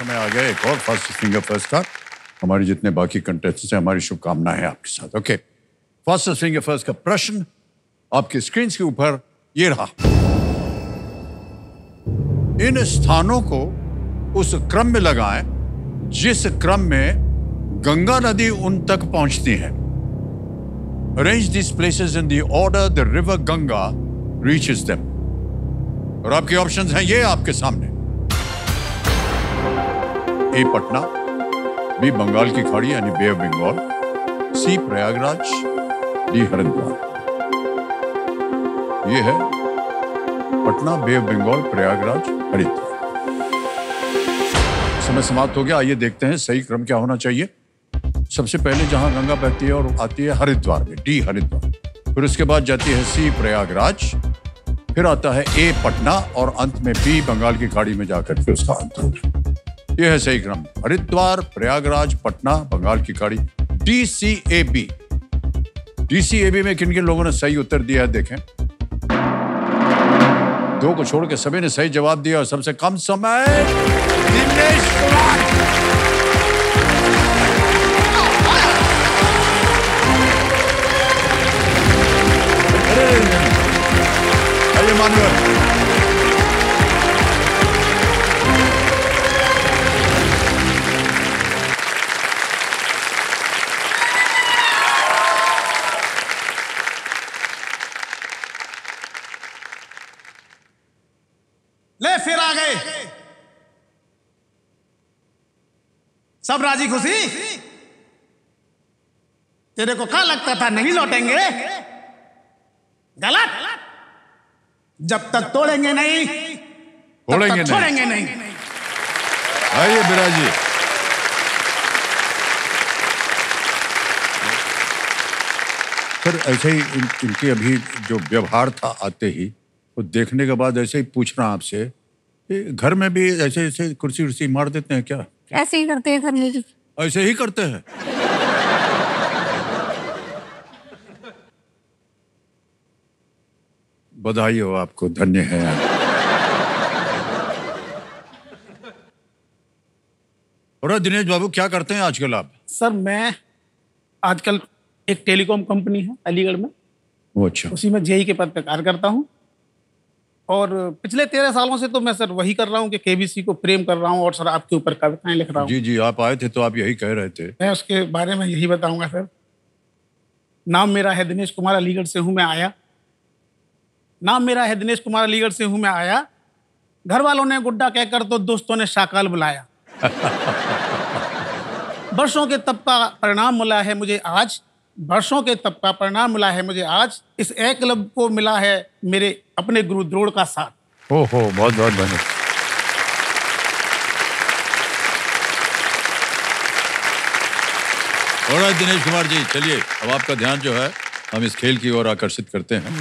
समय आ गया एक और फर्स्ट फिंगर फर्स्ट का। हमारे जितने बाकी कंटेस्टेंट्स हैं, हमारी शुभकामनाएं हैं आपके साथ। ओके, फर्स्ट फिंगर फर्स्ट का प्रश्न आपकी स्क्रीन के ऊपर ये रहा। इन स्थानों को उस क्रम में लगाएं जिस क्रम में गंगा नदी उन तक पहुंचती है। Arrange these places in the order the river Ganga reaches them. और आपके ऑप्शंस हैं ये आपके सामने। ए पटना, बी बंगाल की खाड़ी यानी bay of Bengal, C Prayagraj, D Haridwar. ये है पटना, बे ऑफ बंगाल, प्रयागराज, हरिद्वार। समय समाप्त हो गया। आइए देखते हैं सही क्रम क्या होना चाहिए। सबसे पहले जहां गंगा बहती है और आती है हरिद्वार में, डी हरिद्वार। फिर उसके बाद जाती है सी प्रयागराज, फिर आता है ए पटना और अंत में बी बंगाल की खाड़ी में जाकर फिर उसका अंत होता है। यह है सही क्रम। हरिद्वार, प्रयागराज, पटना, बंगाल की खाड़ी, DCAB। DCAB में किन किन लोगों ने सही उत्तर दिया है देखें। दो को छोड़ के सभी ने सही जवाब दिया और सबसे कम समय दिनेश कुमार। आइए मान्यवर। ले फिर आ गए सब राजी खुशी। तेरे को क्या लगता था नहीं लौटेंगे? गलत। जब तक तोड़ेंगे नहीं तब तक छोड़ेंगे नहीं। आइए बिराजी। सर ऐसे ही इनके अभी जो व्यवहार था आते ही वो देखने के बाद ऐसे ही पूछ रहा आपसे, घर में भी ऐसे ऐसे कुर्सी उर्सी मार देते हैं क्या? ऐसे ही करते हैं घर में भी। ऐसे ही करते हैं। बधाई हो आपको, धन्य है आप। और दिनेश बाबू क्या करते हैं आजकल आप? सर मैं आजकल एक टेलीकॉम कंपनी है अलीगढ़ में, वो अच्छा, उसी में जेई के पद पे कार्य करता हूँ। और पिछले 13 सालों से तो मैं सर वही कर रहा हूँ कि केबीसी को प्रेम कर रहा हूँ और सर आपके ऊपर कविताएं लिख रहा हूँ। जी जी, आप आए थे तो आप यही कह रहे थे। मैं उसके बारे में यही बताऊंगा सर। नाम मेरा है दिनेश कुमार, अलीगढ़ से हूँ मैं आया। नाम मेरा है दिनेश कुमार, अलीगढ़ से हूँ मैं आया। घर वालों ने गुड्डा कहकर तो दोस्तों ने शाकाल बुलाया। वर्षों के तप का परिणाम मिला है मुझे आज। वर्षों के तप का परिणाम मिला है मुझे आज। इस एकलव्य को मिला है मेरे अपने गुरु द्रोण का साथ। ओहो, बहुत बहुत धन्यवाद। और दिनेश कुमार जी, चलिए अब आपका ध्यान जो है हम इस खेल की ओर आकर्षित करते हैं।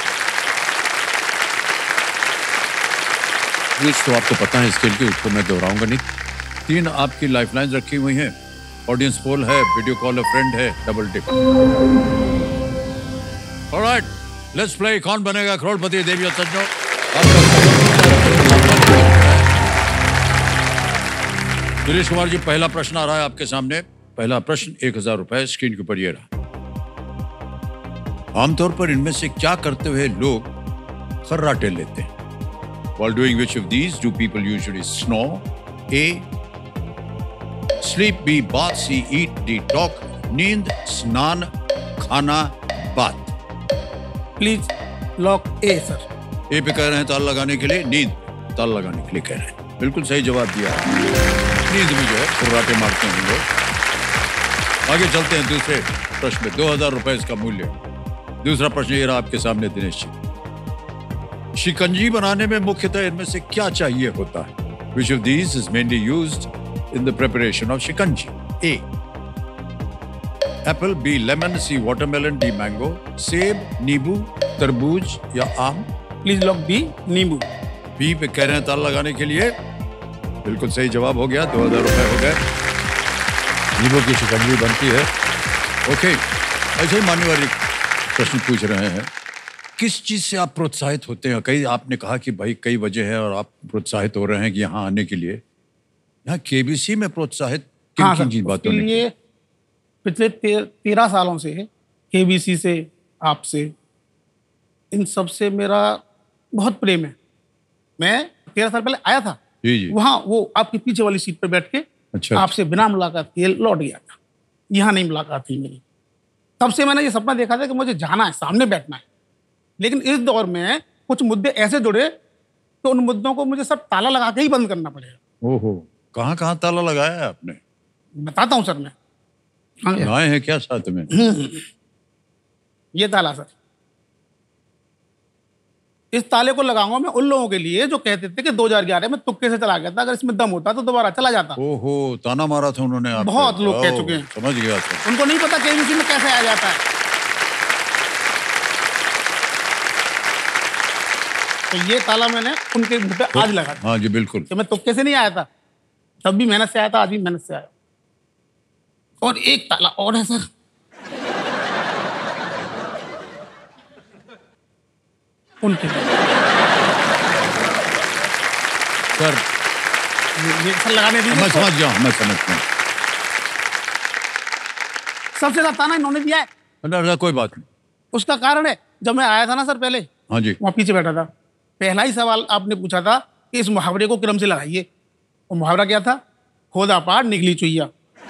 तो आपको पता है इस खेल की, उसको मैं दोहराऊंगा नहीं। 3 आपकी लाइफलाइंस रखी हुई हैं। ऑडियंस पोल है, वीडियो कॉल अ फ्रेंड है, double tick. Alright, let's play. कौन बनेगा करोड़पति? देवी और सज्जनों, दिनेश कुमार जी, पहला प्रश्न आ रहा है आपके सामने। पहला प्रश्न 1000 रुपए स्क्रीन के ऊपर ये रहा। आमतौर पर इनमें से क्या करते हुए लोग खर्राटे लेते हैं? While doing which of these do people usually snore? A. Sleep. B. Bath. C. Eat. D. Talk. नींद, स्नान, खाना, बात। Please lock A sir. A पे कह रहे हैं ताल लगाने के लिए, नींद ताल लगाने के लिए कह रहे हैं। बिल्कुल सही जवाब दिया। नींद में जो है खर्राटे मारते हैं लोग। आगे चलते हैं दूसरे प्रश्न में। 2000 रुपए इसका मूल्य। दूसरा प्रश्न ये रहा आपके सामने दिनेश जी। शिकंजी बनाने में मुख्यतः इनमें से क्या चाहिए होता है? Which of these is mainly used in the preparation of shikanji? A. Apple. B. Lemon. C. Watermelon. D. Mango. सेब, नींबू, तरबूज या आम? प्लीज लॉक बी, नींबू। बी पे कह रहे हैं ताल लगाने के लिए। बिल्कुल सही जवाब हो गया। 2000 रुपए हो गए। नींबू की शिकंजी बनती है। ओके, ऐसे ही मान्यवर प्रश्न पूछ रहे हैं। किस चीज से आप प्रोत्साहित होते हैं? कई आपने कहा कि भाई कई वजह है और आप प्रोत्साहित हो रहे हैं कि यहाँ आने के लिए। यहाँ केबीसी में प्रोत्साहित किन हाँ किन सर, चीज उसके बातों ने की? लिए पिछले 13 सालों से केबीसी से, आपसे, इन सब से मेरा बहुत प्रेम है। मैं 13 साल पहले आया था, जी जी। वहां वो आपके पीछे वाली सीट पर बैठ के अच्छा आपसे बिना मुलाकात किए लौट गया था। यहाँ नहीं मुलाकात हुई मेरी। तब से मैंने ये सपना देखा था कि मुझे जाना है, सामने बैठना है। लेकिन इस दौर में कुछ मुद्दे ऐसे जुड़े तो उन मुद्दों को मुझे सब ताला लगा के ही बंद करना पड़ेगा। ओहो, कहाँ कहाँ ताला लगाया है आपने? बताता हूँ सर मैं। हाँ, लाए हैं क्या साथ में? ये ताला सर, इस ताले को लगाऊंगा मैं उन लोगों के लिए जो कहते थे कि 2011 में तुक्के से चला गया था, अगर इसमें दम होता तो दोबारा चला जाता। ओहो, ताना मारा था उन्होंने आप पे। बहुत लोग कह ओह, चुके हैं। समझ गया सर। उनको नहीं पता केबीसी में कैसे आ जाता है। तो ये ताला मैंने उनके मुंह पे आज लगा था। हाँ जी बिल्कुल। कि मैं तुक्के से नहीं आया था, तब भी मेहनत से आया था, आज भी मेहनत से आया। और एक ताला और है सर, उनके सर ये सर लगाने दीजिए। मैं समझ गया, मैं समझ गया। सबसे ज्यादा ताना इन्होंने दिया है। ना, कोई बात नहीं। उसका कारण है, जब मैं आया था ना सर पहले, हाँ जी। वहां पीछे बैठा था, पहला ही सवाल आपने पूछा था कि इस मुहावरे को क्रम से लगाइए। वो मुहावरा क्या था? खोदा पार निकली चुईया।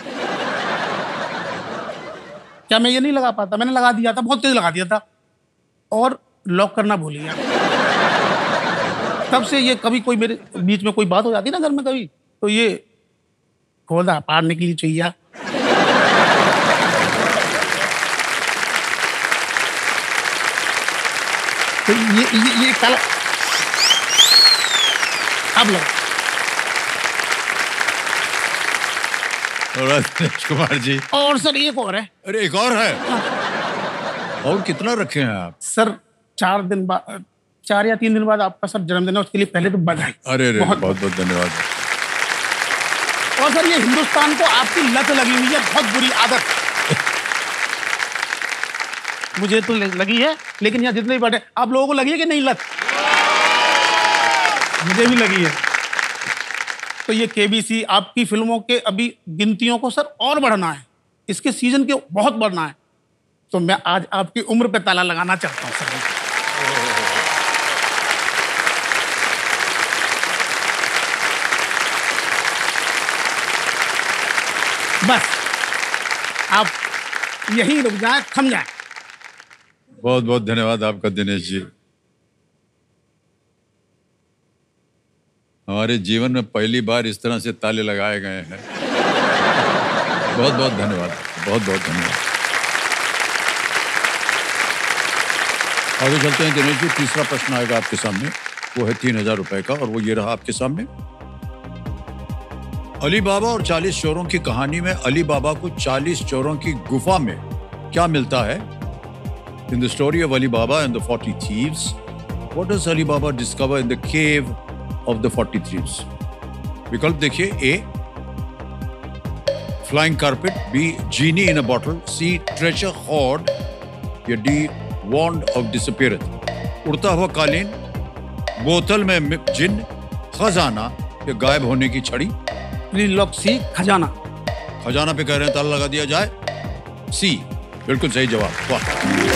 क्या मैं ये नहीं लगा पाता? मैंने लगा दिया था, बहुत तेज लगा दिया था, और लॉक करना भूल गया। तब से ये कभी कोई मेरे बीच में कोई बात हो जाती ना घर में कभी, तो ये खोदा पार निकली चुईया। तो ये ताला अब लगा। दिनेश कुमार जी। और सर एक और है। अरे एक और है? और कितना रखे हैं आप? सर 4 दिन बाद, 4 या 3 दिन बाद आपका सर जन्मदिन है, उसके लिए पहले तो बधाई। अरे बहुत बहुत बहुत धन्यवाद। और सर ये हिंदुस्तान को आपकी लत लगी हुई है, बहुत बुरी आदत। मुझे तो लगी है, लेकिन यहाँ जितने भी बैठे आप लोगों को लगी है कि नहीं लत? मुझे भी लगी है। तो ये केबीसी आपकी फिल्मों के अभी गिनतियों को सर और बढ़ना है, इसके सीजन के बहुत बढ़ना है। तो मैं आज आपकी उम्र पे ताला लगाना चाहता हूँ सर। बस आप यहीं रुक जाए, थम जाए। बहुत बहुत धन्यवाद आपका दिनेश जी। हमारे जीवन में पहली बार इस तरह से ताले लगाए गए हैं। बहुत बहुत धन्यवाद, बहुत बहुत धन्यवाद। आगे चलते हैं दिनेश जी। तीसरा प्रश्न आएगा आपके सामने, वो है 3000 रुपए का, और वो ये रहा आपके सामने। अली बाबा और 40 चोरों की कहानी में अली बाबा को 40 चोरों की गुफा में क्या मिलता है? In the story of Ali Baba and the 40 thieves, what does Ali Baba discover in the cave of the 40 thieves? विकल्प देखिए। A flying carpet, B genie in a bottle, C treasure hoard, या D wand of disappearance. उड़ता हुआ कालीन, बोतल में जिन, खजाना, या गायब होने की छड़ी। प्लीज लॉक सी, खजाना। खजाना पे कह रहे हैं ताला लगा दिया जाए? सी बिल्कुल सही जवाब। वाह।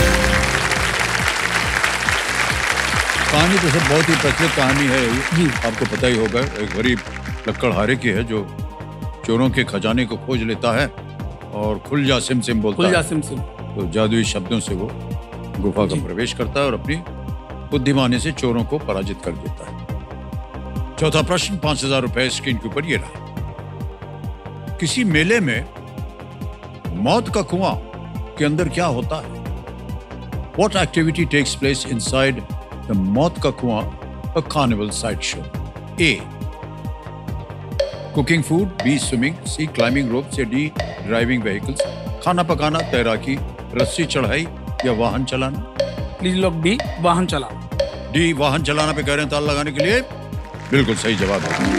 कहानी तो सब बहुत ही प्रचलित कहानी है जी। आपको पता ही होगा। एक गरीब लक्कड़हारे की है जो चोरों के खजाने को खोज लेता है और खुल जा सिम सिम बोलता है। सिम सिम। तो जादुई शब्दों से वो गुफा का प्रवेश करता है और अपनी बुद्धिमानी से चोरों को पराजित कर देता है। चौथा प्रश्न 5000 रुपए स्क्रीन के ऊपर ये रहा। किसी मेले में मौत का कुआं के अंदर क्या होता है? What activity takes place inside the मौत का कुआं, a carnival sideshow? A. Cooking food, B. Swimming, C. Climbing ropes, या D. Driving vehicles? खाना पकाना, तैराकी, रस्सी चढ़ाई, या वाहन चलाना? प्लीज लॉक डी, वाहन चलाना। डी वाहन चलाना पे कह रहे हैं ताला लगाने के लिए? बिल्कुल सही जवाब है।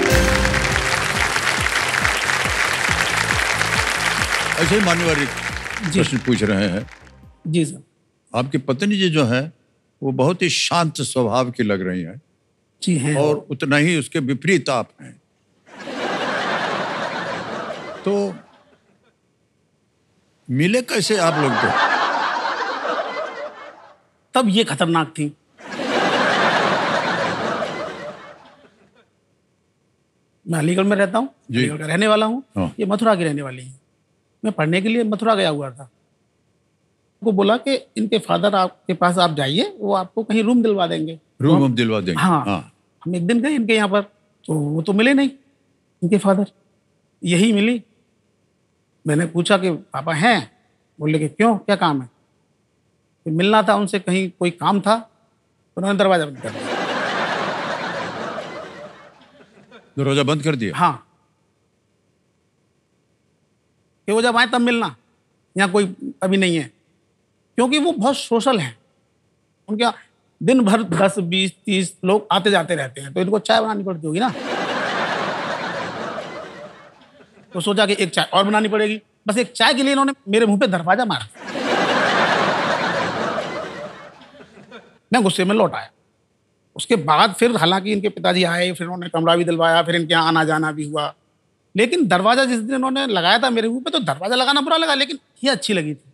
ऐसे ही मान्यवर प्रश्न पूछ रहे हैं। जी सर। आपकी पत्नी जी जो है वो बहुत ही शांत स्वभाव की लग रही है, जी हैं। और उतना ही उसके विपरीत आप हैं। तो मिले कैसे आप लोग? तो तब ये खतरनाक थी। मैं अलीगढ़ में रहता हूँ, जी। अलीगढ़ का रहने वाला हूँ। हाँ। ये मथुरा की रहने वाली है। मैं पढ़ने के लिए मथुरा गया हुआ था। वो बोला कि इनके फादर आपके पास आप जाइए, वो आपको कहीं रूम दिलवा देंगे। रूम हम दिलवा देंगे। हाँ, हाँ। हम एक दिन गए इनके यहाँ पर, तो वो तो मिले नहीं इनके फादर। यही मिली। मैंने पूछा कि पापा हैं? बोले कि क्यों, क्या काम है? फिर मिलना था उनसे, कहीं कोई काम था, तो उन्होंने दरवाजा बंद कर दिया। दरवाजा बंद कर दिया? हाँ, कि वो जब आए तब मिलना, यहाँ कोई अभी नहीं है। क्योंकि वो बहुत सोशल हैं। उनके यहाँ दिन भर 10, 20, 30 लोग आते जाते रहते हैं, तो इनको चाय बनानी पड़ती होगी ना। तो सोचा कि एक चाय और बनानी पड़ेगी। बस एक चाय के लिए इन्होंने मेरे मुंह पे दरवाजा मारा। मैं गुस्से में लौट आया। उसके बाद फिर हालांकि इनके पिताजी आए, फिर उन्होंने कमरा भी दिलवाया, फिर इनके यहाँ आना जाना भी हुआ। लेकिन दरवाजा जिस दिन उन्होंने लगाया था मेरे मुंह पे, तो दरवाजा लगाना बुरा लगा, लेकिन ये अच्छी लगी थी।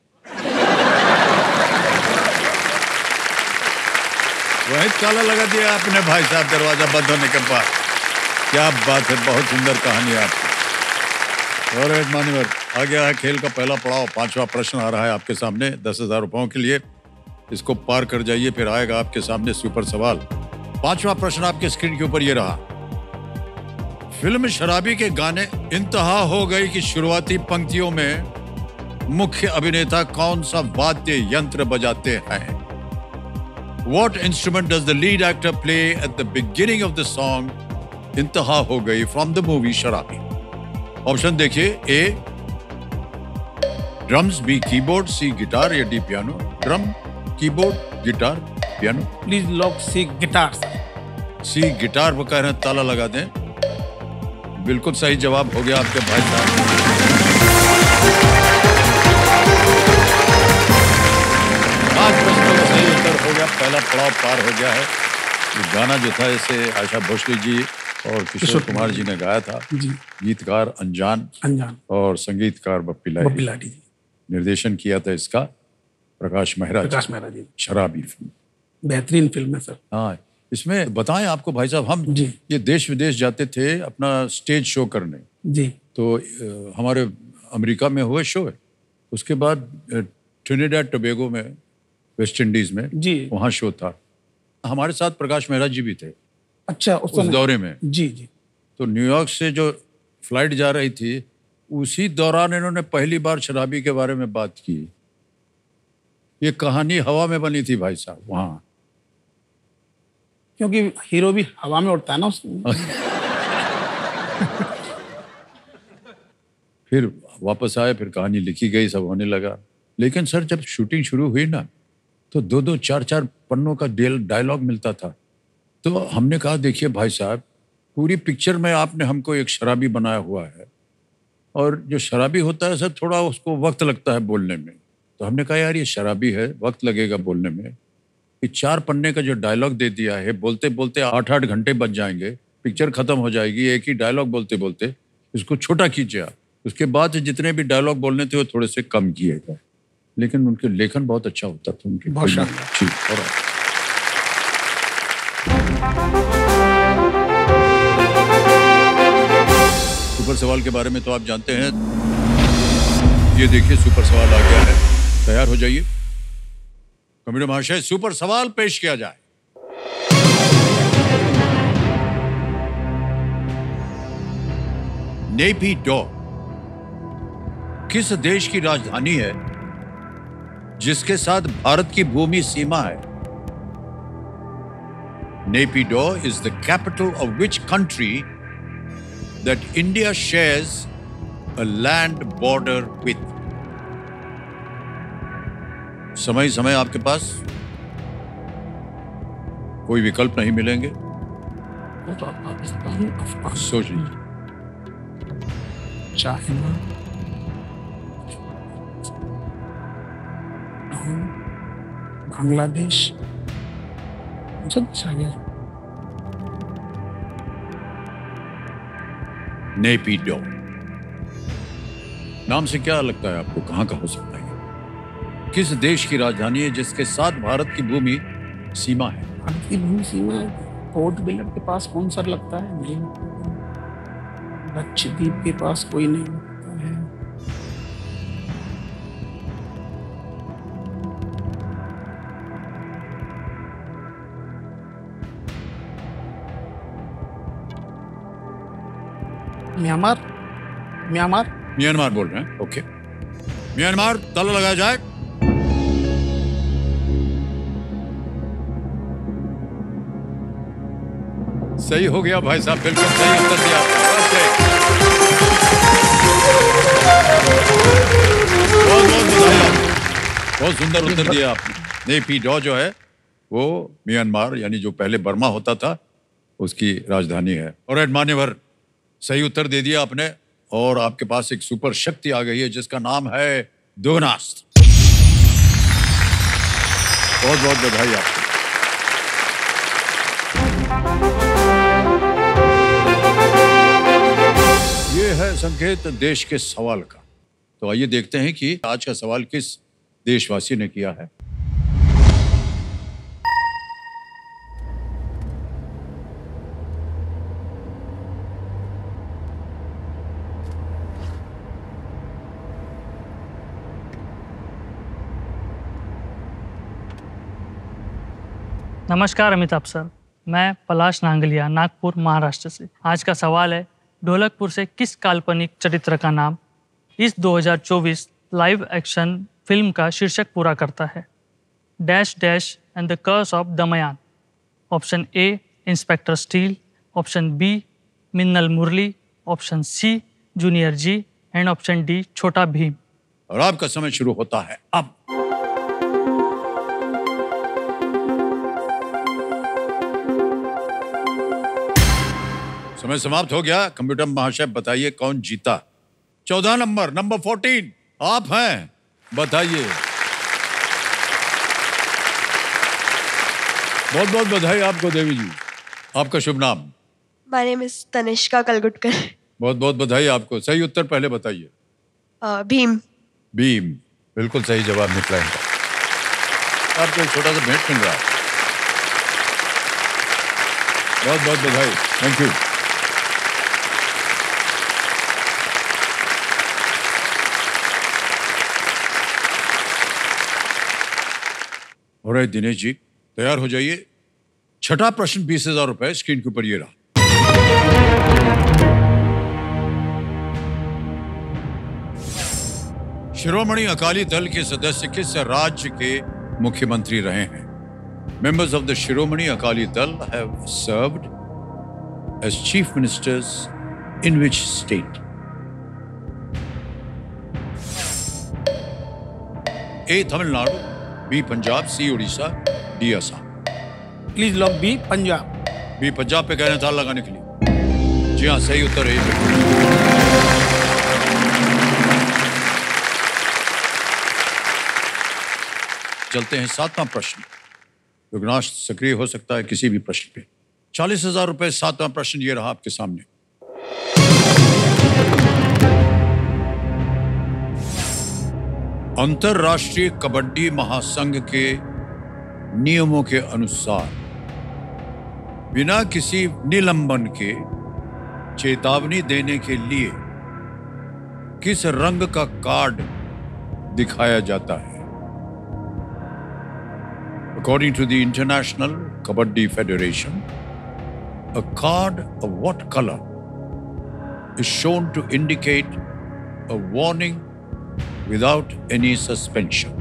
वही ताला लगा दिया आपने भाई साहब दरवाजा बंद होने के बाद। क्या बात है, बहुत सुंदर कहानी आपकी। और एक मान्यवर आ गया है खेल का पहला पड़ाव। 5वां प्रश्न आ रहा है आपके सामने 10,000 रुपयों के लिए। इसको पार कर जाइए, फिर आएगा आपके सामने सुपर सवाल। 5वां प्रश्न आपके स्क्रीन के ऊपर ये रहा। फिल्म शराबी के गाने इंतहा हो गई की शुरुआती पंक्तियों में मुख्य अभिनेता कौन सा वाद्य यंत्र बजाते हैं? What instrument does the lead actor play at the beginning of the song इंतहा हो गई from the movie Sharaabi? Option देखिए। A drums, B keyboard, C guitar या D piano. Drum, keyboard, guitar, piano. Please lock C guitar. C guitar वो कह रहे हैं, ताला लगा दें। बिल्कुल सही जवाब हो गया आपके भाई साहब। 5 प्रश्नों का सही उत्तर हो गया, पहला पड़ाव पार हो गया है। ये गाना जो था इसे आशा भोसले जी और किशोर कुमार जी ने गाया था। जी। गीतकार अनजान और संगीतकार बप्पी लाहिड़ी। निर्देशन किया था इसका प्रकाश मेहरा जी। शराबी फिल्म बेहतरीन फिल्म है सर। हाँ, इसमें बताएं आपको भाई साहब, हम जी। ये देश विदेश जाते थे अपना स्टेज शो करने। जी। तो हमारे अमेरिका में हुए शो है, उसके बाद ट्रिनिडाड टोबैगो में, वेस्ट इंडीज में, जी, वहाँ शो था। हमारे साथ प्रकाश मेहरा जी भी थे। अच्छा, उस दौरे में। जी जी। तो न्यूयॉर्क से जो फ्लाइट जा रही थी, उसी दौरान इन्होंने पहली बार शराबी के बारे में बात की। ये कहानी हवा में बनी थी भाई साहब वहाँ। क्योंकि हीरो भी हवा में उड़ता है ना उसमें। फिर वापस आए, फिर कहानी लिखी गई, सब होने लगा। लेकिन सर जब शूटिंग शुरू हुई ना, तो 2-2, 4-4 पन्नों का डायलॉग मिलता था। तो हमने कहा देखिए भाई साहब, पूरी पिक्चर में आपने हमको एक शराबी बनाया हुआ है, और जो शराबी होता है सर थोड़ा उसको वक्त लगता है बोलने में। तो हमने कहा यार ये शराबी है, वक्त लगेगा बोलने में। कि 4 पन्ने का जो डायलॉग दे दिया है, बोलते बोलते 8-8 घंटे बच जाएंगे, पिक्चर खत्म हो जाएगी एक ही डायलॉग बोलते बोलते। इसको छोटा कीजिए आप। उसके बाद जितने भी डायलॉग बोलने थे वो थोड़े से कम किए गए। लेकिन उनके लेखन बहुत अच्छा होता था उनके। बहुत जी, और सुपर सवाल के बारे में तो आप जानते हैं। ये देखिए सुपर सवाल आ गया है, तैयार हो जाइए। कमेटी महाशय, सुपर सवाल पेश किया जाए। नेपिडो किस देश की राजधानी है जिसके साथ भारत की भूमि सीमा है? नेपिडो is the capital of which country that India shares a land border with? समय समय आपके पास कोई विकल्प नहीं मिलेंगे, सोच लीजिए। चाइना, बांग्लादेश, सब चाहिए। नेपिडो नाम से क्या लगता है आपको, कहाँ का हो सकता है ये? किस देश की राजधानी है जिसके साथ भारत की भूमि सीमा है? भारत की भूमि सीमा पोर्ट ब्लेयर के पास कौन सा लगता है? नहीं, लक्षद्वीप के पास कोई नहीं लगता है। म्यांमार। म्यांमार। म्यांमार बोल रहे हैं, ओके। म्यांमार, ताला लगाया जाए। सही हो गया भाई साहब, बिल्कुल सही उत्तर दिया। बहुत बहुत बधाई आपको, बहुत सुंदर उत्तर दिया आपने। नेपिडो जो है वो म्यांमार यानी जो पहले बर्मा होता था उसकी राजधानी है। और एड मान्यवर, सही उत्तर दे दिया आपने और आपके पास एक सुपर शक्ति आ गई है जिसका नाम है दोगनास्त्र। बहुत बहुत बधाई आपको। ये है संकेत देश के सवाल का। तो आइए देखते हैं कि आज का सवाल किस देशवासी ने किया है। नमस्कार अमिताभ सर, मैं पलाश नांगलिया, नागपुर, महाराष्ट्र से। आज का सवाल है, ढोलकपुर से किस काल्पनिक चरित्र का नाम इस 2024 लाइव एक्शन फिल्म का शीर्षक पूरा करता है? Dash dash and the curse of Damyaan. Option A Inspector Steel, option B Minnal Murali, option C Junior G and option D Chhota Bheem. और आपका समय शुरू होता है अब। समय समाप्त हो गया। कंप्यूटर महाशय बताइए कौन जीता? 14 नंबर, नंबर 14 आप हैं, बताइए। बहुत बहुत बधाई आपको देवी जी। आपका शुभ नाम? My name is Tanishka Kalgutkar. बहुत बहुत बधाई आपको। सही उत्तर पहले बताइए। भीम। भीम, बिल्कुल सही जवाब निकला इनका। आपको एक छोटा सा भेंट मिल रहा है। बहुत बहुत बधाई, थैंक यू। और दिनेश जी तैयार हो जाइए। छठा प्रश्न 20,000 रुपए स्क्रीन के ऊपर ये रहा। शिरोमणि अकाली दल के सदस्य किस राज्य के मुख्यमंत्री रहे हैं? Members of the Shiromani Akali Dal have served as chief ministers in which state? A. Tamil Nadu, B. Punjab, C. Odisha, D. Assam. Please lock B Punjab. B Punjab पे कहना ताला लगाने के लिए। जी हाँ, सही उत्तर है। चलते हैं 7वां प्रश्न। दोगनास्त्र सक्रिय हो सकता है किसी भी प्रश्न पे। 40,000 रुपए 7वां प्रश्न ये रहा आपके सामने। अंतरराष्ट्रीय कबड्डी महासंघ के नियमों के अनुसार बिना किसी निलंबन के चेतावनी देने के लिए किस रंग का कार्ड दिखाया जाता है? According to the International Kabaddi Federation, a card of what color is shown to indicate a warning without any suspension?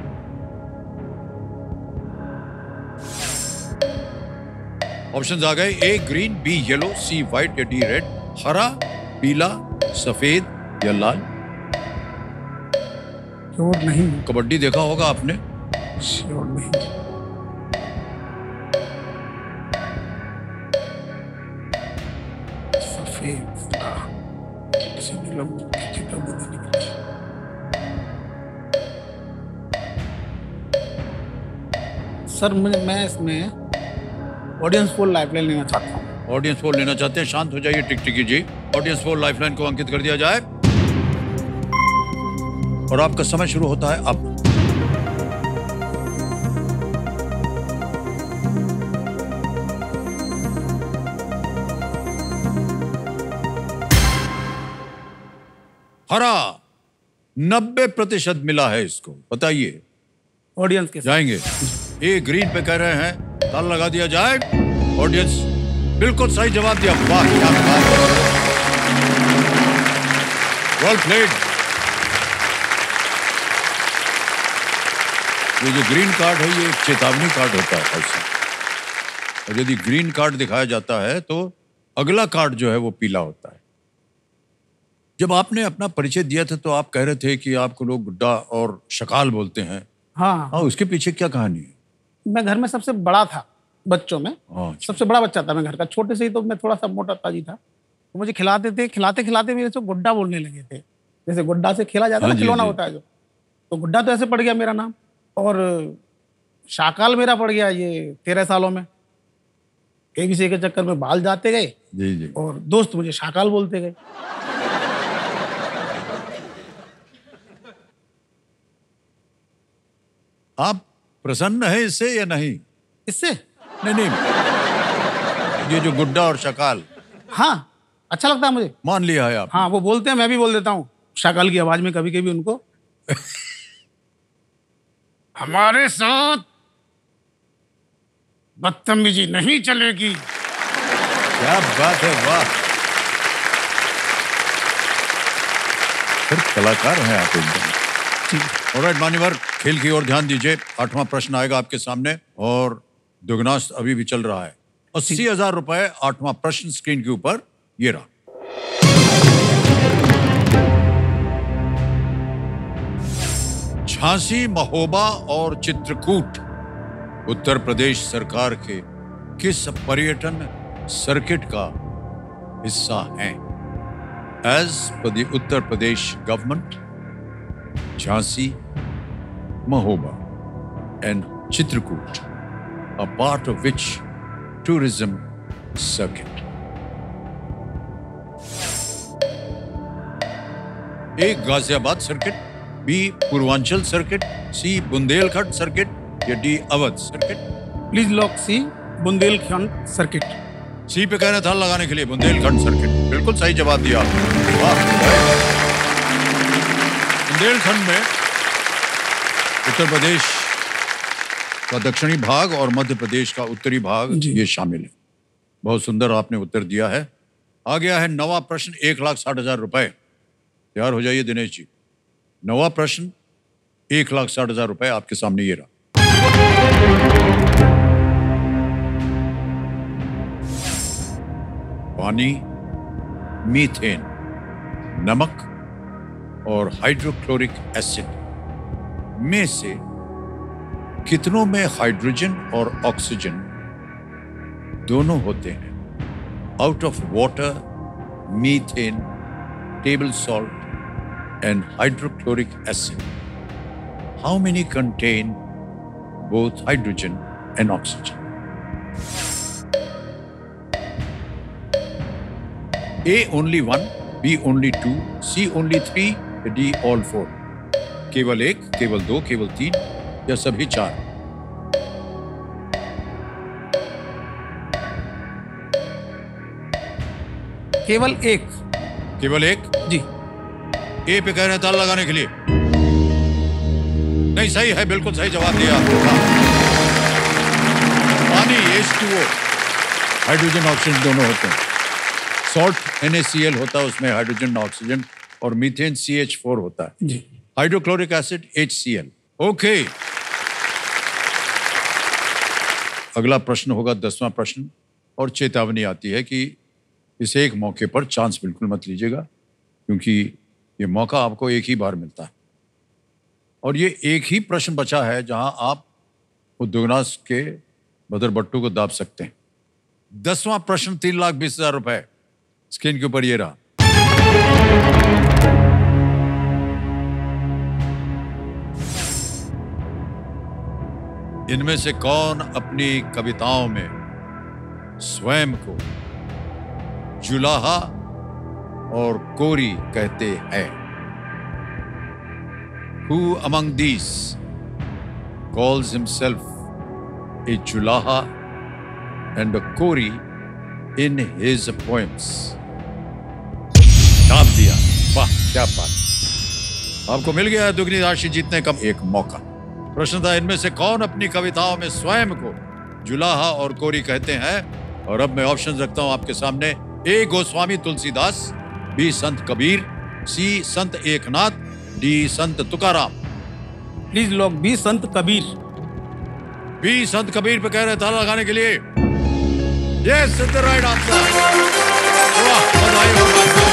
Options आ गए। A green, B yellow, C white या डी रेड। हरा, पीला, सफेद या लाल। श्योर नहीं। कबड्डी देखा होगा आपने? श्योर नहीं। सर मैं इसमें ऑडियंस पोल लाइफलाइन लेना चाहता हूँ। ऑडियंस पोल लेना चाहते हैं? शांत हो जाइए टिकटिकी जी। ऑडियंस पोल लाइफलाइन को अंकित कर दिया जाए। और आपका समय शुरू होता है अब। हरा 90% मिला है इसको, बताइए। ऑडियंस के साथ। जाएंगे ये ग्रीन पे कह रहे हैं, ताल लगा दिया जाए। ऑडियंस बिल्कुल सही जवाब दिया। वाह क्या बात है, वेल प्लेड। ये जो ग्रीन कार्ड है ये एक चेतावनी कार्ड होता है ऐसा, और यदि ग्रीन कार्ड दिखाया जाता है तो अगला कार्ड जो है वो पीला होता है। जब आपने अपना परिचय दिया था तो आप कह रहे थे कि आपको लोग गुड्डा और शकाल बोलते हैं। हाँ, उसके पीछे क्या कहानी है? मैं घर में सबसे बड़ा था बच्चों में। अच्छा। सबसे बड़ा बच्चा था मैं घर का। छोटे से ही तो मैं थोड़ा सा मोटा ताजी था। तो मुझे खिलाते थे, खिलाते खिलाते मेरे से गुड्डा बोलने लगे थे। जैसे गुड्डा से खेला जाता है हाँ ना, जी, खिलौना जी। होता है जो, तो गुड्डा तो ऐसे पड़ गया मेरा नाम। और शाकाल मेरा पड़ गया ये 13 सालों में। केबीसी के चक्कर में बाल जाते गए जी जी। और दोस्त मुझे शाकाल बोलते गए। आप प्रसन्न हैं इससे या नहीं? इससे नहीं नहीं, ये जो गुड्डा और शकाल हाँ अच्छा लगता है मुझे। मान लिया है आप। हाँ, वो बोलते हैं, मैं भी बोल देता हूँ शाकाल की आवाज में कभी कभी उनको। हमारे साथ बदतमीजी नहीं चलेगी। क्या बात है, वाह। फिर कलाकार हैं आप एकदम। ऑलराइट मान्यवर, खेल की ओर ध्यान दीजिए। 8वां प्रश्न आएगा आपके सामने और दुगनास अभी भी चल रहा है। 80,000 रुपए। 8वां प्रश्न स्क्रीन के ऊपर ये रहा। झांसी, महोबा और चित्रकूट उत्तर प्रदेश सरकार के किस पर्यटन सर्किट का हिस्सा हैं? As per the Uttar Pradesh government, Jhansi, Mahoba and Chitrakoot are part of which tourism circuit? A. Ghaziabad circuit, B. Purvanchal circuit, C. Bundelkhand circuit या D. Awadh circuit? Please lock C, Bundelkhand circuit. C पे कहना था लगाने के लिए, बुंदेलखंड सर्किट। बिल्कुल सही जवाब दिया। वाह। बुंदेलखंड में उत्तर प्रदेश का दक्षिणी भाग और मध्य प्रदेश का उत्तरी भाग ये शामिल है। बहुत सुंदर आपने उत्तर दिया है। आ गया है 9वां प्रश्न, 1,60,000 रुपए। तैयार हो जाइए दिनेश जी। 9वां प्रश्न, 1,60,000 रुपए आपके सामने ये रहा। पानी, मीथेन, नमक और हाइड्रोक्लोरिक एसिड में से कितनों में हाइड्रोजन और ऑक्सीजन दोनों होते हैं? Out of water, methane, table salt and hydrochloric acid, how many contain both hydrogen and oxygen? A only 1, B only 2, C only 3, D all 4? केवल 1, केवल 2, केवल 3 या सभी 4? केवल 1। केवल 1 जी। ए पे कह रहे हैं ताल लगाने के लिए। नहीं, सही है, बिल्कुल सही जवाब दिया। पानी H2O, हाइड्रोजन ऑक्सीजन दोनों होते हैं। सॉल्ट NaCl होता है, उसमें हाइड्रोजन ऑक्सीजन, और मीथेन CH4 होता है। जी। Hydrochloric acid HCl। ओके, अगला प्रश्न होगा 10वां प्रश्न, और चेतावनी आती है कि इस एक मौके पर चांस बिल्कुल मत लीजिएगा, क्योंकि ये मौका आपको एक ही बार मिलता है और ये एक ही प्रश्न बचा है जहां आप दुगनास के बदरबट्टू को दाब सकते हैं। 10वां प्रश्न, 3,20,000 रुपए। स्क्रीन के ऊपर ये रहा। इनमें से कौन अपनी कविताओं में स्वयं को जुलाहा और कोरी कहते हैं? Who among these calls himself a Julaha and a Kori in his poems? डाल दिया। वाह, क्या बात। आपको मिल गया दुगनी राशि जीतने का एक मौका। प्रश्न था, इनमें से कौन अपनी कविताओं में स्वयं को जुलाहा और कोरी कहते हैं? और अब मैं ऑप्शन रखता हूं आपके सामने। ए Goswami Tulsidas, B Sant Kabir, C Sant Eknath, D Sant Tukaram. Please लोग बी संत कबीर। बी संत कबीर पे कह रहे ताला लगाने के लिए। Yes, is the right answer. वाह, बधाई हो आपको।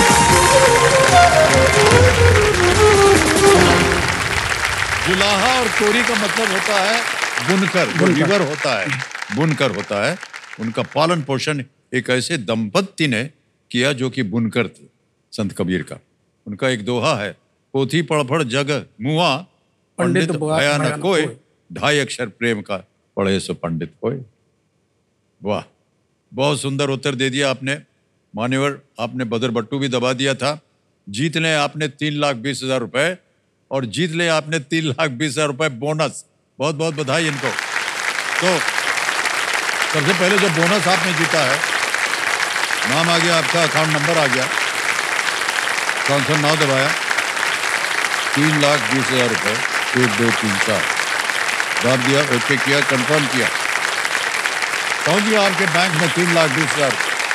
जुलाहा और कोरी का मतलब होता है बुनकर, जो वीवर होता है, बुनकर होता है। उनका पालन पोषण एक ऐसे दंपत्ति ने किया जो कि बुनकर थे, संत कबीर का। उनका एक दोहा है, पोथी पढ़ जग मुआ, पंडित भया न कोय, 2.5 अक्षर प्रेम का पढ़े सो पंडित होए। वाह, बहुत सुंदर उत्तर दे दिया आपने मान्यवर। आपने बदर बट्टू भी दबा दिया था। जीत लें आपने 3,20,000 रुपए और जीत लें आपने 3,20,000 रुपए बोनस। बहुत बहुत बधाई इनको। तो सबसे पहले जो बोनस आपने जीता है, नाम आ गया आपका, अकाउंट नंबर आ गया, ट्रांसफर नाउ दबाया, 3,20,000 रुपए 1 2 3 4 दाब दिया, ओके किया, कंफर्म किया, पहुंच गया आपके बैंक में 3,20,000।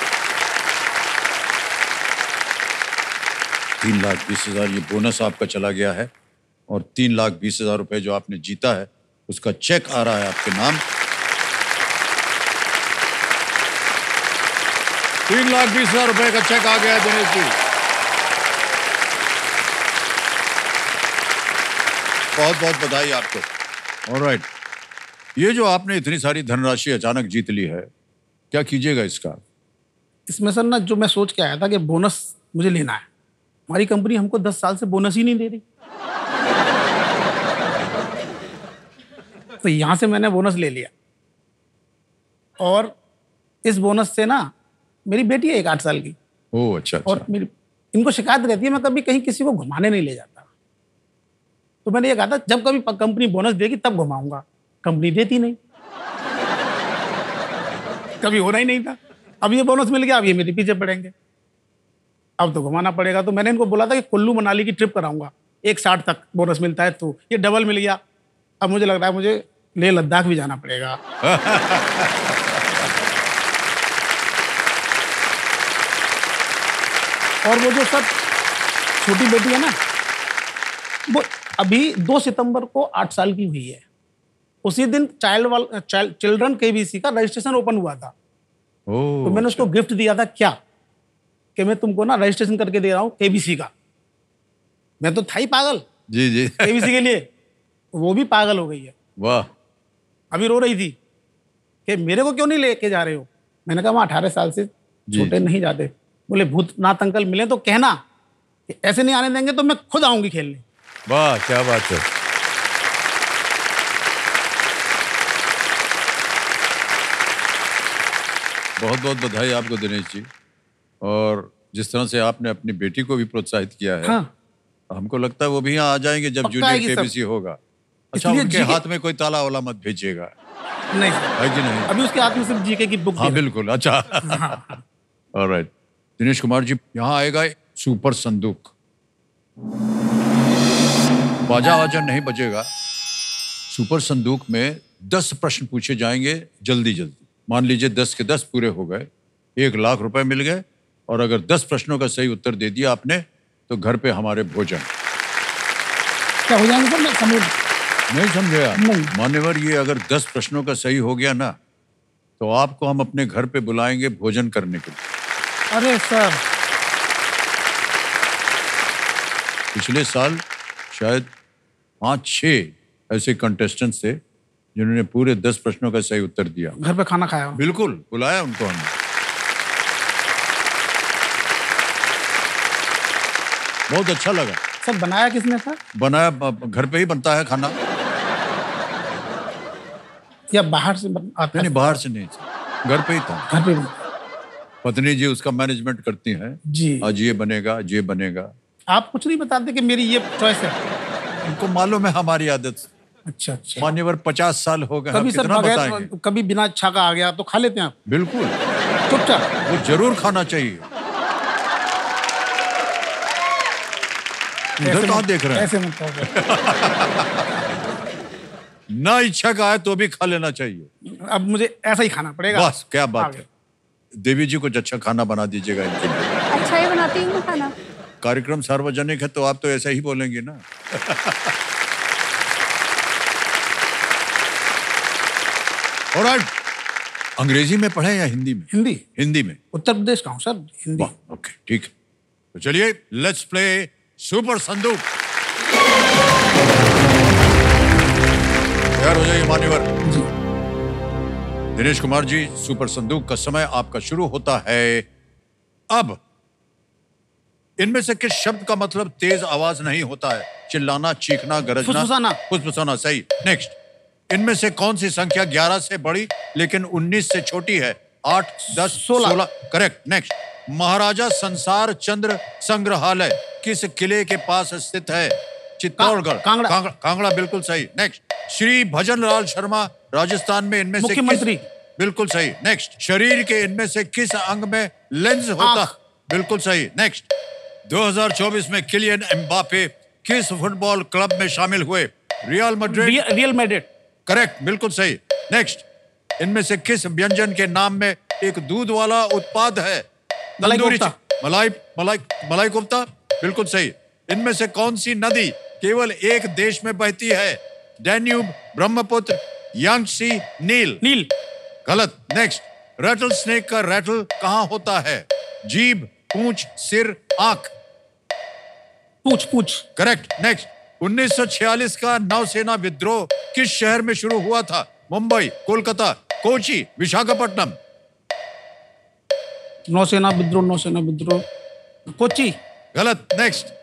3,20,000 ये बोनस आपका चला गया है और 3,20,000 रुपए जो आपने जीता है उसका चेक आ रहा है आपके नाम। 3,20,000 रुपए का चेक आ गया है दिनेश जी। बहुत बहुत बधाई आपको। ऑलराइट, ये जो आपने इतनी सारी धनराशि अचानक जीत ली है, क्या कीजिएगा इसका? इसमें सर ना, जो मैं सोच के आया था कि बोनस मुझे लेना है। हमारी कंपनी हमको 10 साल से बोनस ही नहीं दे रही, तो यहां से मैंने बोनस ले लिया। और इस बोनस से ना, मेरी बेटी है 8 साल की। ओह, अच्छा। और मेरी इनको शिकायत रहती है मैं कभी कहीं किसी को घुमाने नहीं ले जाता। तो मैंने ये कहा था जब कभी कंपनी बोनस देगी तब घुमाऊंगा। कंपनी देती नहीं, कभी होना ही नहीं था। अब ये बोनस मिल गया, अब ये मेरे पीछे पड़ेंगे, अब तो घुमाना पड़ेगा। तो मैंने इनको बोला था कि कुल्लू मनाली की ट्रिप कराऊंगा, 1,60 तक बोनस मिलता है, तो ये डबल मिल गया। अब मुझे लग रहा है मुझे लेह लद्दाख भी जाना पड़ेगा। और वो जो सब छोटी बेटी है ना, वो अभी 2 सितंबर को 8 साल की हुई है। उसी दिन चिल्ड्रन केबीसी का रजिस्ट्रेशन ओपन हुआ था। तो मैंने उसको गिफ्ट दिया था क्या, कि मैं तुमको ना रजिस्ट्रेशन करके दे रहा हूँ केबीसी का। मैं तो था ही पागल जी जी केबीसी के लिए, वो भी पागल हो गई है। वाह। अभी रो रही थी कि मेरे को क्यों नहीं लेके जा रहे हो। मैंने कहा वहाँ 18 साल से छोटे नहीं जाते। बोले भूतनाथ अंकल मिले तो कहना कि ऐसे नहीं आने देंगे तो मैं खुद आऊंगी खेलने। वाह, क्या बात है। बहुत बहुत बधाई आपको दिनेश जी। और जिस तरह से आपने अपनी बेटी को भी प्रोत्साहित किया है, हाँ। हमको लगता है वो भी यहाँ आ जाएंगे जब जूनियर केबीसी होगा। अच्छा, उनके हाथ में कोई ताला वाला मत भेजिएगा। नहीं है कि नहीं? अभी उसके हाथ में सिर्फ जीके की बुक। हाँ बिल्कुल। अच्छा, ऑलराइट। दिनेश कुमार जी, यहाँ आएगा सुपर संदूक। बाजा वाजा नहीं बजेगा। सुपर संदूक में 10 प्रश्न पूछे जाएंगे जल्दी जल्दी। मान लीजिए 10 के 10 पूरे हो गए, 1,00,000 रुपए मिल गए। और अगर 10 प्रश्नों का सही उत्तर दे दिया आपने तो घर पे हमारे भोजन। क्या हो जाएंगे सर? मैं समझ नहीं समझेगा नहीं। मान्यवर, ये अगर 10 प्रश्नों का सही हो गया ना तो आपको हम अपने घर पे बुलाएंगे भोजन करने के लिए। अरे सर, पिछले साल शायद 5-6 ऐसे कंटेस्टेंट्स थे जिन्होंने पूरे 10 प्रश्नों का सही उत्तर दिया। घर पे खाना खाया? बिल्कुल, बुलाया उनको हमने। बहुत अच्छा लगा। सर बनाया किसने सर? बनाया घर पे ही बनता है खाना। या बाहर से आता है? नहीं, बाहर से नहीं, घर पे ही था। घर पे? पत्नी जी उसका मैनेजमेंट करती हैं जी। आज ये बनेगा, आज ये बनेगा। आप कुछ नहीं बताते कि मेरी ये चॉइस है? उनको मालूम है हमारी आदत। अच्छा अच्छा। मान्यवर 50 साल हो गए, हम कभी सर कितना बगैर बताएंगे? कभी बिना छाका आ गया तो खा लेते हैं आप? बिल्कुल, चुपचाप। वो जरूर खाना चाहिए। उधर कहाँ देख रहे हैं? ऐसे मत कहो। ना इच्छा का है तो भी खा लेना चाहिए। अब मुझे ऐसा ही खाना पड़ेगा। बस, क्या बात है। देवी जी कुछ अच्छा खाना बना दीजिएगा इनके लिए। अच्छा ही बनाती हूँ मैं खाना। कार्यक्रम सार्वजनिक है तो आप तो ऐसा ही बोलेंगे ना। ऑलराइट, अंग्रेजी में पढ़े या हिंदी में? हिंदी। हिंदी में। उत्तर प्रदेश का हूँ सर, हिंदी। ओके, ठीक है। तो चलिए, लेट्स प्ले सुपर संदूक। तैयार हो जाइए मान्यवर। जी। दिनेश कुमार जी, सुपर संदूक का समय आपका शुरू होता है अब। इनमें से किस शब्द का मतलब तेज आवाज नहीं होता है? चिल्लाना, चीखना, गरजना, फुसफुसाना। फुसफुसाना, सही। नेक्स्ट, इनमें से कौन सी संख्या 11 से बड़ी लेकिन 19 से छोटी है? 8, 10, 16। करेक्ट। नेक्स्ट, महाराजा संसार चंद्र संग्रहालय किस किले के पास स्थित है? चित्तौड़गढ़। कांगड़ा, बिल्कुल सही। नेक्स्ट, श्री भजन लाल शर्मा राजस्थान में इनमें से मुख्यमंत्री। बिल्कुल सही। नेक्स्ट, शरीर के इनमें से किस अंग में लेंस होता? बिल्कुल सही। नेक्स्ट, 2024 में किलियन एम्बापे किस फुटबॉल क्लब में शामिल हुए? Real Madrid. करेक्ट, बिल्कुल सही। नेक्स्ट, इनमें से किस व्यंजन के नाम में एक दूध वाला उत्पाद है? मलाई कोफ्ता, बिल्कुल सही। इनमें से कौन सी नदी केवल एक देश में बहती है? डैन्यूब, ब्रह्मपुत्र, यांगसी, नील। गलत। नेक्स्ट, रैटल स्नेक का रैटल कहां होता है? जीभ, पूंछ, सिर, आंख। पूंछ। करेक्ट। नेक्स्ट, 1946 का नौसेना विद्रोह किस शहर में शुरू हुआ था? मुंबई, कोलकाता, कोची, विशाखापट्टनम। नौसेना विद्रोह कोची। गलत। नेक्स्ट,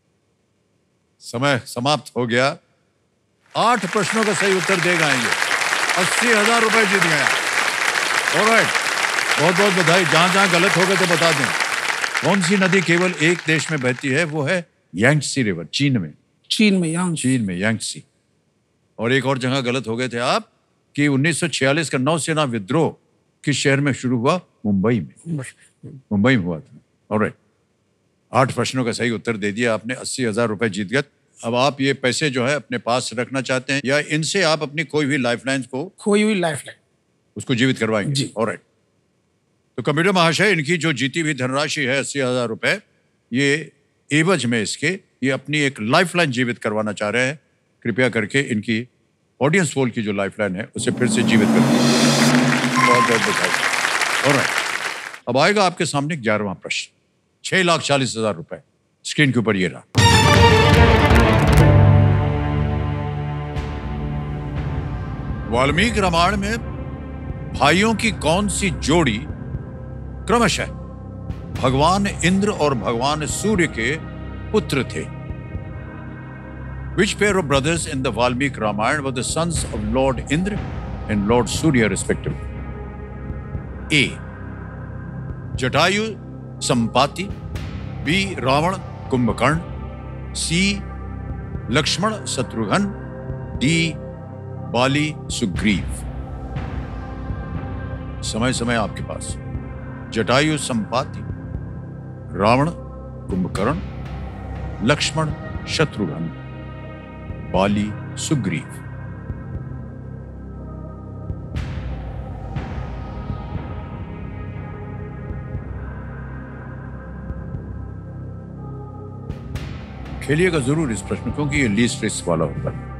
समय समाप्त हो गया। 8 प्रश्नों का सही उत्तर दे गए ये 80,000 रुपए जीत गया। ऑलराइट, बहुत बहुत बधाई। जहां जहां गलत हो गए तो बता दें। कौन सी नदी केवल एक देश में बहती है? वो है यांगसी रिवर, चीन में यांगसी। और एक और जगह गलत हो गए थे आप कि 1946 का नौसेना विद्रोह किस शहर में शुरू हुआ? मुंबई में हुआ था। ऑलराइट, 8 प्रश्नों का सही उत्तर दे दिया आपने। 80,000 रुपए जीत गए। अब आप ये पैसे जो है अपने पास रखना चाहते हैं या इनसे आप अपनी खोई हुई लाइफलाइन उसको जीवित करवाएंगे? ऑलराइट, तो कंप्यूटर महाशय, इनकी जो जीती हुई धनराशि है 80,000 रुपए, ये एवज में इसके ये अपनी एक लाइफलाइन जीवित करवाना चाह रहे हैं। कृपया करके इनकी ऑडियंस पोल की जो लाइफलाइन है उसे फिर से जीवित कर दीजिए। बहुत बहुत बधाई। ऑलराइट, अब आएगा आपके सामने 11वां प्रश्न। 6,40,000 रुपए स्क्रीन के ऊपर ये रहा। वाल्मीकि रामायण में भाइयों की कौन सी जोड़ी क्रमशः भगवान इंद्र और भगवान सूर्य के पुत्र थे? Which pair of brothers in the Valmiki Ramayana were the sons of Lord Indra and Lord Surya respectively? A. Jatayu Sampati, B. Ravan Kumbhakarna, C. Lakshman Shatrughan, D. Bali Sugriv। समय समय आपके पास। जटायु संपाति, रावण कुंभकर्ण, लक्ष्मण शत्रुघ्न, बाली सुग्रीव। खेलिएगा जरूर इस प्रश्न क्योंकि ये लीस्ट रिस्क वाला होता है।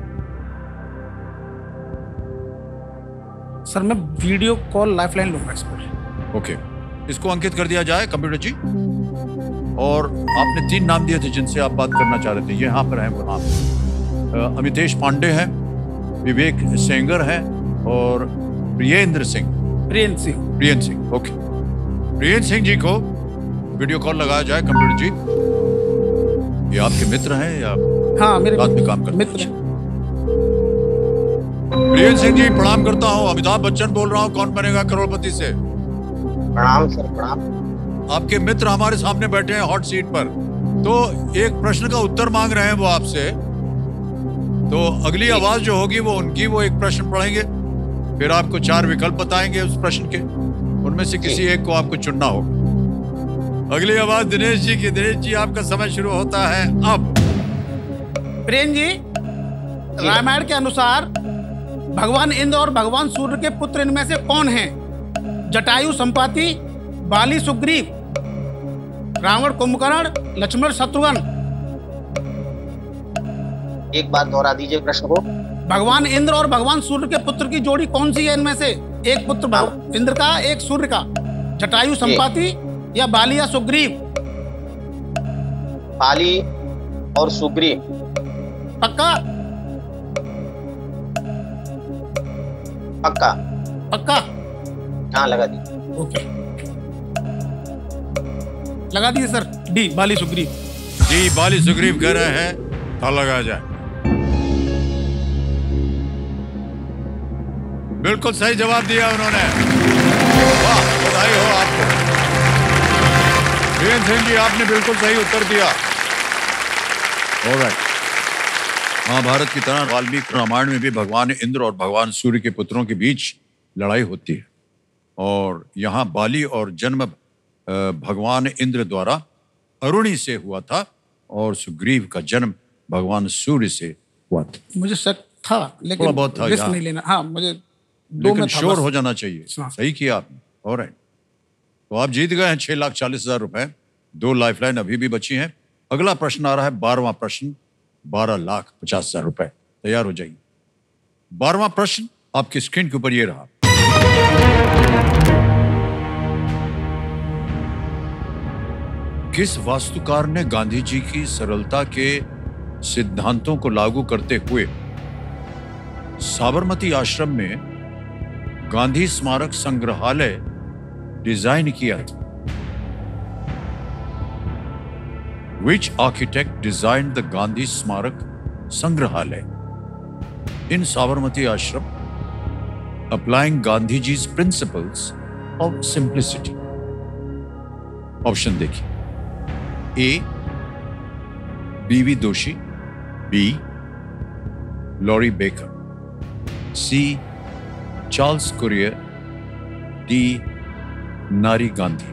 सर मैं वीडियो कॉल लाइफलाइन लूंगा इस पर। ओके, इसको अंकित कर दिया जाए कंप्यूटर जी। और आपने 3 नाम दिए थे जिनसे आप बात करना चाह रहे थे, ये यहाँ पर हैं वो नाम। अमितेश पांडे हैं, विवेक सेंगर हैं और प्रियेंद्र सिंह। ओके, प्रियेंद्र सिंह जी को वीडियो कॉल लगाया जाए कंप्यूटर जी। ये आपके मित्र हैं या? हाँ, मेरे साथ में काम करते मित्र हैं। प्रियेंद्र सिंह जी प्रणाम करता हूँ। अमिताभ बच्चन बोल रहा हूँ, कौन बनेगा करोड़पति से। प्रणाम सर, प्रणाम। आपके मित्र हमारे सामने बैठे हैं हॉट सीट पर, तो एक प्रश्न का उत्तर मांग रहे हैं वो आपसे तो अगली आवाज जो होगी वो उनकी, वो एक प्रश्न पढ़ेंगे, फिर आपको 4 विकल्प बताएंगे उस प्रश्न के, उनमें से किसी एक को आपको चुनना होगा। अगली आवाज दिनेश जी की। दिनेश जी, आपका समय शुरू होता है अब। प्रेम जी, रामायण के अनुसार भगवान इंद्र और भगवान सूर्य के पुत्र इनमें से कौन हैं? जटायु संपाति, बाली सुग्रीव, रावण कुंभकर्ण, लक्ष्मण शत्रुघ्न। एक बात दोहरा दीजिए प्रश्न को। भगवान इंद्र और भगवान सूर्य के पुत्र की जोड़ी कौन सी है इनमें से? एक पुत्र इंद्र का, एक सूर्य का। जटायु संपाति या बाली या सुग्रीव? बाली और सुग्रीव। पक्का? पक्का। पक्का? हाँ, लगा दीजिए। ओके, लगा दीजिए सर। डी, बाली सुग्रीव। जी, बाली सुग्रीव कह रहे हैं, था लगा जाए। बिल्कुल सही जवाब दिया उन्होंने। वाह, बधाई हो आपको। वीरेंद्र सिंह जी, आपने बिल्कुल सही उत्तर दिया। ऑलराइट। महाभारत की तरह वाल्मीकि रामायण में भी भगवान इंद्र और भगवान सूर्य के पुत्रों के बीच लड़ाई होती है, और यहाँ बाली और जन्म भगवान इंद्र द्वारा अरुणी से हुआ था, और सुग्रीव का जन्म भगवान सूर्य से हुआ था। मुझे शक था, लेकिन थोड़ा बहुत था, रिस्क नहीं लेना। हाँ, मुझे दो लेकिन में था श्योर बस। हो जाना चाहिए। हाँ। सही किया आपने। ऑलराइट, तो आप जीत गए हैं 6,40,000 रुपए। 2 लाइफलाइन अभी भी बची हैं। अगला प्रश्न आ रहा है, 12वां प्रश्न, 12,50,000 रुपए। तैयार हो जाइए। 12वां प्रश्न आपकी स्क्रीन के ऊपर ये रहा। किस वास्तुकार ने गांधी जी की सरलता के सिद्धांतों को लागू करते हुए साबरमती आश्रम में गांधी स्मारक संग्रहालय डिजाइन किया था? Which architect designed the Gandhi Smarak Sangrahalaya in Sabarmati Ashram, applying Gandhiji's principles of simplicity? Option देखिए। A, B V Doshi, B, Laurie Baker, C, Charles Correa, D, Nari Gandhi.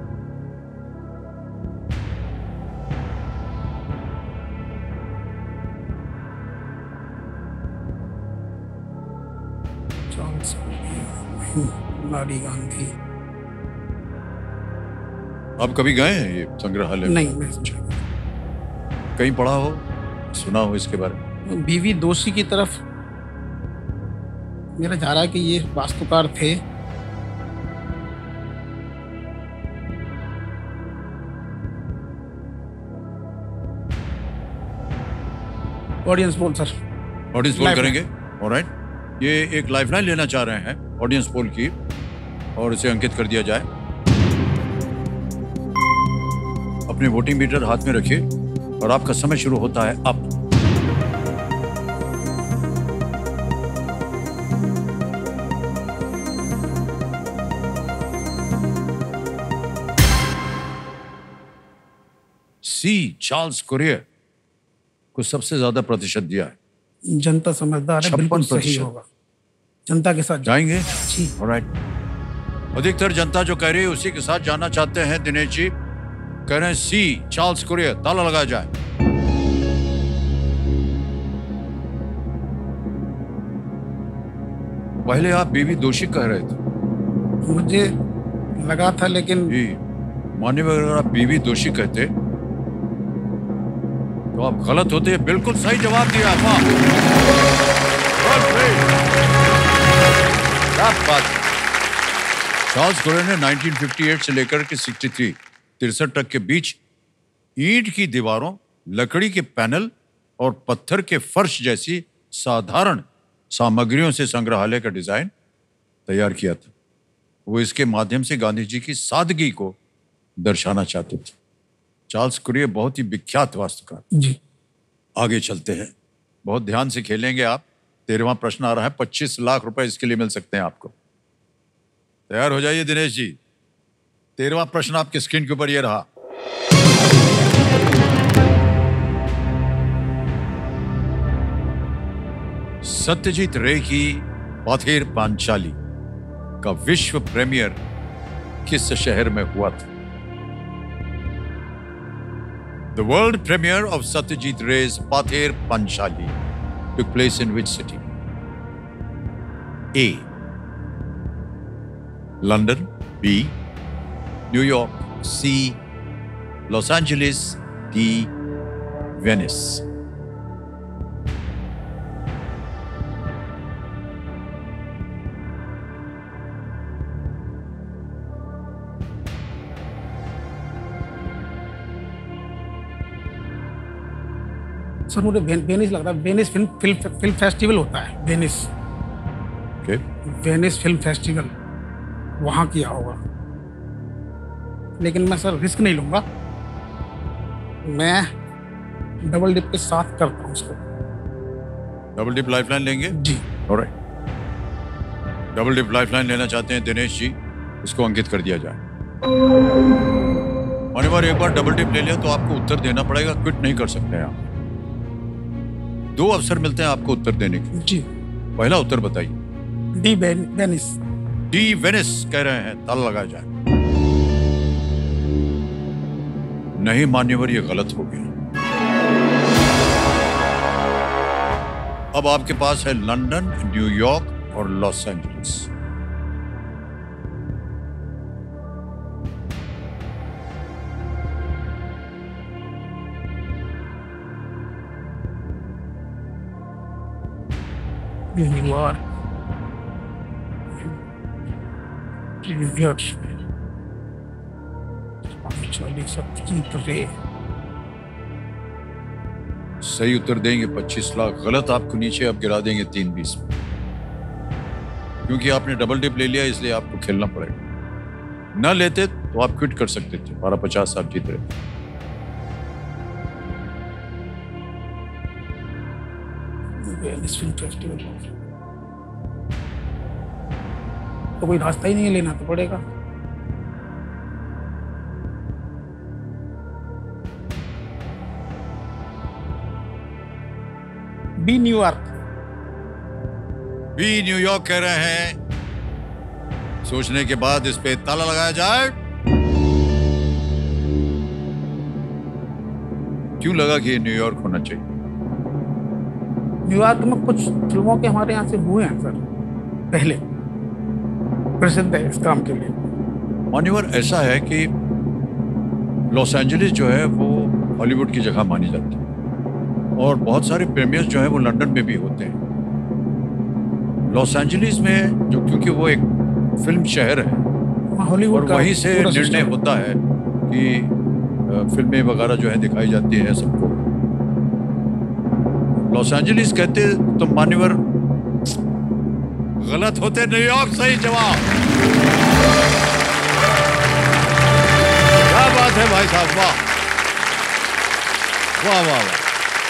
नारी गांधी। आप कभी गए हैं ये संग्रहालय? नहीं, मैं कहीं पढ़ा हो, सुना हो इसके बारे में? बीवी दोषी की तरफ मेरा जा रहा है कि ये वास्तुकार थे। Audience poll sir. Audience poll Lifeline। करेंगे। ऑलराइट, ये एक लाइफलाइन लेना चाह रहे हैं ऑडियंस पोल की, और इसे अंकित कर दिया जाए। अपने वोटिंग मीटर हाथ में रखिए और आपका समय शुरू होता है अब। सी, चार्ल्स कुरियर को सबसे ज्यादा प्रतिशत दिया है। जनता समझदार है, बिल्कुल सही 56%। होगा। जनता के साथ जाएंगे? जी। ऑलराइट, अधिकतर जनता जो कह रही है उसी के साथ जाना चाहते हैं। दिनेश जी कह रहे हैं सी, चार्ल्स कुरियर। ताला लगाया जाए। पहले आप बीवी दोषी कह रहे थे। मुझे लगा था, लेकिन जी, माननीय, अगर आप बीवी दोषी कहते तो आप गलत होते। बिल्कुल सही जवाब दिया। वाह, क्या बात है। चार्ल्स कुरियर ने 1958 से लेकर के 63 तक के बीच ईंट की दीवारों, लकड़ी के पैनल और पत्थर के फर्श जैसी साधारण सामग्रियों से संग्रहालय का डिजाइन तैयार किया था। वो इसके माध्यम से गांधी जी की सादगी को दर्शाना चाहते थे। चार्ल्स कुरियर बहुत ही विख्यात वास्तुकार। जी। आगे चलते हैं, बहुत ध्यान से खेलेंगे आप। 13वां प्रश्न आ रहा है, 25 लाख रुपए इसके लिए मिल सकते हैं आपको। तैयार हो जाइए दिनेश जी। 13वां प्रश्न आपके स्क्रीन के ऊपर ये रहा। सत्यजीत रे की पाथेर पांचाली का विश्व प्रीमियर किस शहर में हुआ था? The world premiere of Satyajit Ray's Pather Panchali took place in which city? A. London. B. New York. C. Los Angeles. D. Venice. Sir मुझे वेनिस लग रहा है। वेनिस फिल्म फेस्टिवल होता है, Venice. Okay. Venice film festival वहाँ किया होगा, लेकिन मैं सर रिस्क नहीं लूंगा। मैं डबल डिप के साथ करता हूँ उसको। डबल डिप लाइफलाइन लेंगे? जी। ऑलराइट। डबल डिप लाइफलाइन लेना चाहते हैं दिनेश जी, इसको अंकित कर दिया जाए। और एक बार डबल डिप ले लिया तो आपको उत्तर देना पड़ेगा, क्विट नहीं कर सकते हैं आप। 2 अवसर मिलते हैं आपको उत्तर देने के। जी। पहला उत्तर बताइए। D Venice. डी वेनिस कह रहे हैं, ताला लगाया जाए। नहीं मान्यवर, ये गलत हो गया। अब आपके पास है लंदन, न्यूयॉर्क और Los Angeles. New York, Satyajit Ray. सही उत्तर देंगे 25 लाख, गलत आपको नीचे अब गिरा देंगे 3-20 में। क्योंकि आपने डबल डिप ले लिया इसलिए आपको खेलना पड़ेगा। न लेते तो आप क्विट कर सकते थे, 1250 आप जीत रहे थे। वेनिस फिल्म फेस्टिवल तो कोई रास्ता ही नहीं है, लेना तो पड़ेगा। B New York. बी न्यूयॉर्क कह रहे हैं। सोचने के बाद इस पे ताला लगाया जाए। क्यों लगा कि ये न्यूयॉर्क होना चाहिए? न्यूयॉर्क में कुछ फिल्मों के हमारे यहाँ से हुए हैं सर, पहले प्रसिद्ध है इस काम के लिए। मान्यवर ऐसा है कि लॉस एंजलिस जो है वो हॉलीवुड की जगह मानी जाती है और बहुत सारे प्रीमियर्स जो है वो लंदन में भी होते हैं। लॉस एंजलिस में जो, क्योंकि वो एक फिल्म शहर है हॉलीवुड और वहीं से निर्णय होता है कि फिल्में वगैरह जो है दिखाई जाती है सबको। लॉस एंजलिस कहते तो मान्यवर गलत होते। न्यूयॉर्क सही जवाब। क्या बात है भाई साहब, वाह वाह वाह वाह।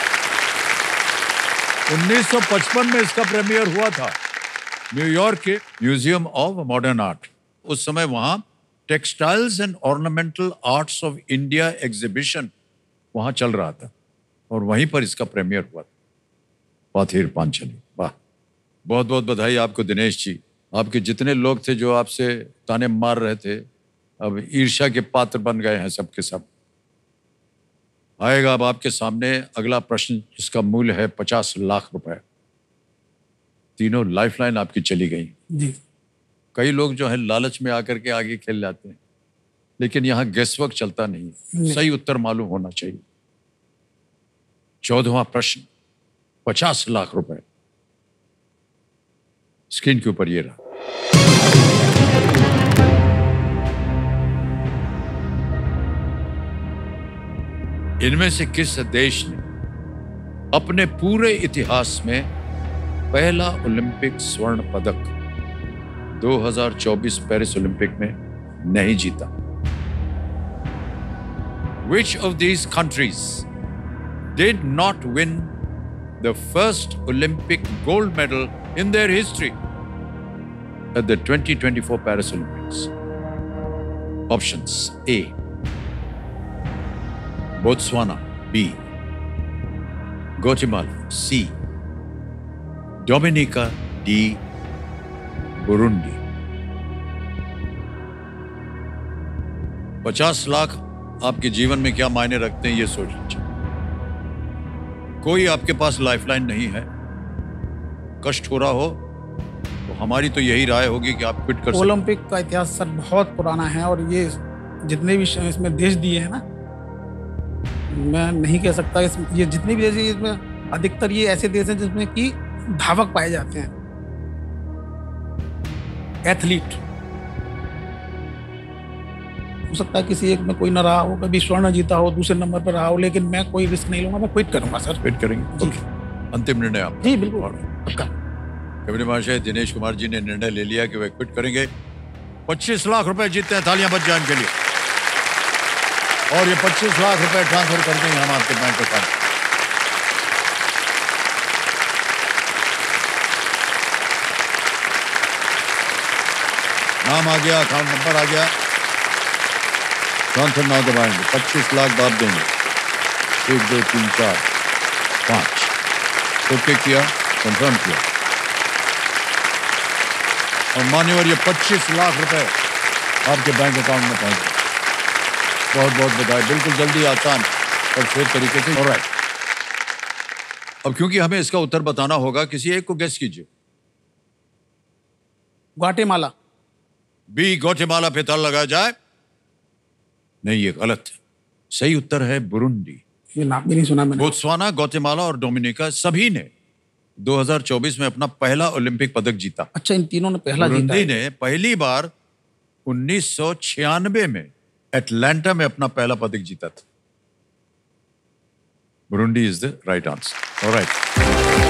1955 में इसका प्रीमियर हुआ था न्यूयॉर्क के म्यूजियम ऑफ मॉडर्न आर्ट। उस समय वहां textiles and ornamental arts of India exhibition वहां चल रहा था और वहीं पर इसका प्रीमियर हुआ था। पाथेर पांचाली, वाह। बहुत बहुत बधाई आपको दिनेश जी। आपके जितने लोग थे जो आपसे ताने मार रहे थे, अब ईर्ष्या के पात्र बन गए हैं सब के सब। आएगा अब आपके सामने अगला प्रश्न जिसका मूल्य है 50 लाख रुपए। तीनों लाइफलाइन आपकी चली गई जी। कई लोग जो है लालच में आकर के आगे खेल जाते हैं, लेकिन यहाँ गेसवर्क चलता नहीं। सही उत्तर मालूम होना चाहिए। 14वां प्रश्न 50 लाख रुपए स्क्रीन के ऊपर ये रहा। इनमें से किस देश ने अपने पूरे इतिहास में पहला ओलंपिक स्वर्ण पदक 2024 पेरिस ओलंपिक में नहीं जीता? Which of these countries did not win the first Olympic gold medal in their history at the 2024 Paris Olympics? Options: A. Botswana. B. Guatemala. C. Dominica D Burundi. 50 lakh आपके जीवन में क्या मायने रखते हैं ये सोच लीजिए। कोई आपके पास लाइफलाइन नहीं है, कष्ट हो रहा हो तो हमारी तो यही राय होगी कि आप क्विट कर सकते। ओलंपिक का इतिहास सर बहुत पुराना है और ये जितने भी इसमें देश दिए हैं ना, मैं नहीं कह सकता ये जितने भी देश हैं, इसमें अधिकतर ये ऐसे देश हैं जिसमें कि धावक पाए जाते हैं, एथलीट। हो सकता है किसी एक में कोई ना रहा हो, कभी स्वर्ण जीता हो, दूसरे नंबर पर रहा हो, लेकिन मैं कोई रिस्क नहीं लूंगा, मैं क्विट करूंगा सर। क्विट करेंगे? जी। ओके। अंतिम निर्णय आप? जी बिल्कुल पक्का। कैबिनेट महाशय दिनेश कुमार जी ने निर्णय ले लिया कि वे क्विट करेंगे। 25 लाख रुपए जीतते हैं, तालियां बज जाए इनके लिए। और ये 25 लाख रुपए ट्रांसफर कर देंगे हम आपके बैंक अकाउंट। नाम आ गया, अकाउंट नंबर आ गया, ट्रांसफर नाउ दबाएंगे। 25 लाख बाप देंगे। 1 2 3 4 5 ओके किया, कंफर्म किया और मान्यवर ये 25 लाख रुपए आपके बैंक अकाउंट में पहुंच गए। बहुत बहुत बधाई। बिल्कुल जल्दी, आसान और श्वेत तरीके से। ऑलराइट, अब क्योंकि हमें इसका उत्तर बताना होगा, किसी एक को गेस कीजिए। ग्वाटेमाला। बी ग्वाटेमाला पे ताला लगाया जाए। नहीं, ये गलत है। सही उत्तर है बुरुंडी। ये नाम भी नहीं सुना मैंने। बोत्सवाना, ग्वाटेमाला और डोमिनिका सभी ने 2024 में अपना पहला ओलंपिक पदक जीता। अच्छा, इन तीनों ने पहला जीता बुरुंडी है। ने पहली बार 1996 में एटलांटा में अपना पहला पदक जीता था। Burundi is the right answer. Alright.